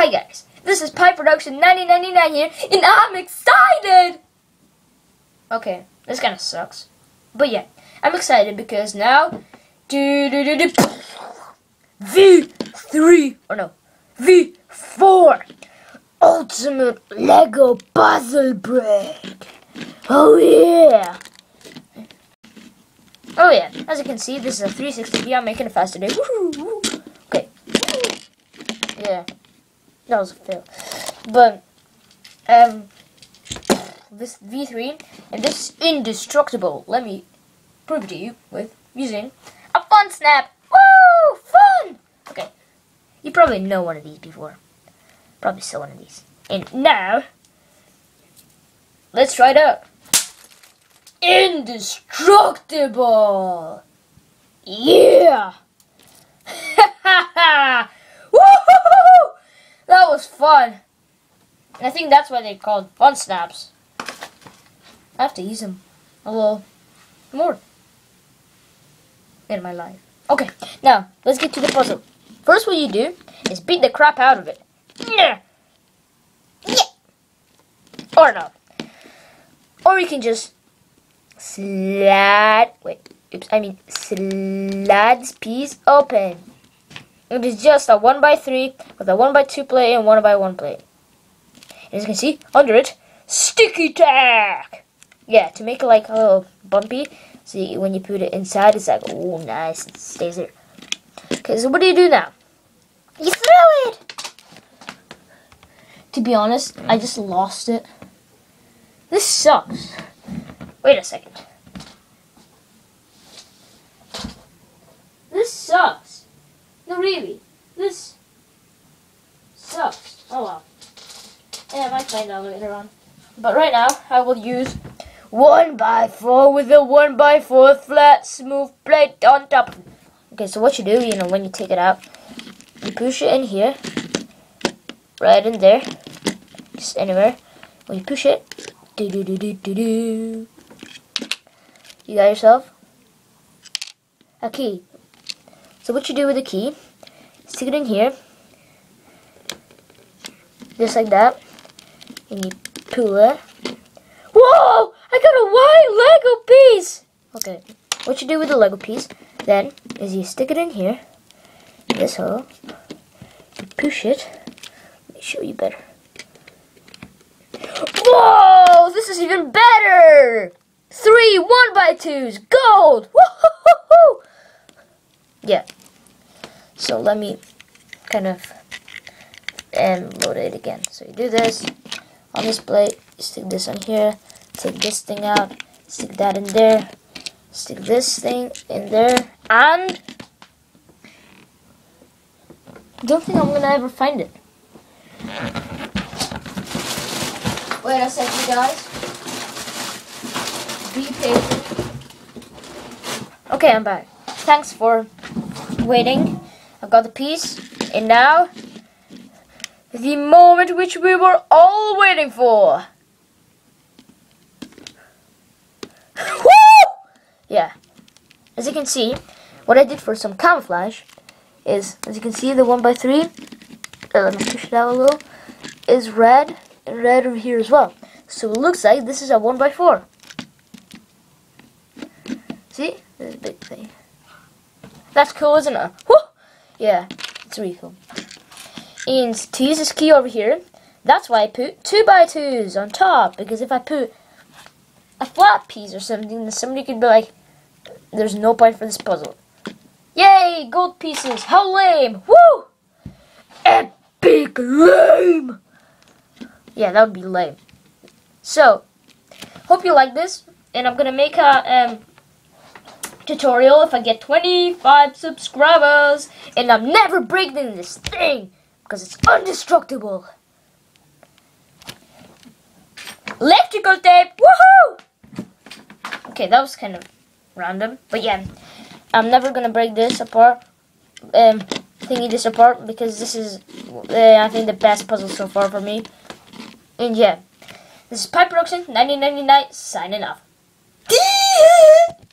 Hi guys, this is Pipe Production 1999 here, and I'm excited! Okay, this kind of sucks. But yeah, I'm excited because now... V3, or no, V4 Ultimate Lego Puzzle Break! Oh yeah! Oh yeah, as you can see, this is a 360p. I'm making it fast today. Woo-hoo. Okay. Yeah, that was a fail. But, this V3, and this is indestructible. Let me prove it to you with using a fun snap. Woo! Fun! Okay, you probably know one of these before. Probably saw one of these. And now, let's try it out. Indestructible! Yeah! Woohoo! That was fun. And I think that's why they're called fun snaps. I have to use them a little more in my life. Okay, now let's get to the puzzle. First, what you do is beat the crap out of it. Yeah. Or not. Or you can just slide this piece open. It is just a 1x3 with a 1x2 plate and 1x1 plate. As you can see, under it, sticky tack! Yeah, to make it like a little bumpy. See, when you put it inside, it's like, oh, nice, it stays there. Okay, so what do you do now? You throw it! To be honest, I just lost it. This sucks. Wait a second. This sucks. No, really. This sucks. Oh well. Yeah, I might find out later on. But right now, I will use 1x4 with a 1x4 flat, smooth plate on top. Okay, so what you do, when you take it out, you push it in here. Right in there. Just anywhere. When you push it, you got yourself a key. So what you do with the key, stick it in here, just like that, and you pull it. Whoa! I got a white Lego piece! Okay, what you do with the Lego piece, then, is you stick it in here, this hole, you push it, let me show you better. Whoa! This is even better! 3 1x2s, gold! Woo-hoo-hoo-hoo! Yeah. So let me kind of load it again. So you do this on this plate, you stick this on here, take this thing out, stick that in there, stick this thing in there, and I don't think I'm gonna ever find it. Wait a second, guys. Be patient. Okay, I'm back. Thanks for waiting. I've got the piece, and now the moment which we were all waiting for. Woo! Yeah. As you can see, what I did for some camouflage is, as you can see, the 1x3. Let me push it out a little. Is red. And red over here as well. So it looks like this is a 1x4. See? This is a big thing. That's cool, isn't it? Woo! Yeah, it's really cool. And to use this key over here, that's why I put 2x2s on top. Because if I put a flat piece or something, then somebody could be like, there's no point for this puzzle. Yay! Gold pieces! How lame! Woo! Epic lame! Yeah, that would be lame. So, hope you like this, and I'm gonna make a tutorial if I get 25 subscribers, and I'm never breaking this thing because it's indestructible. Electrical tape, woohoo! Okay, that was kind of random, but yeah, I'm never gonna break this apart, thingy this apart, because this is, I think, the best puzzle so far for me. And yeah, this is Pipe Production 1999 signing off.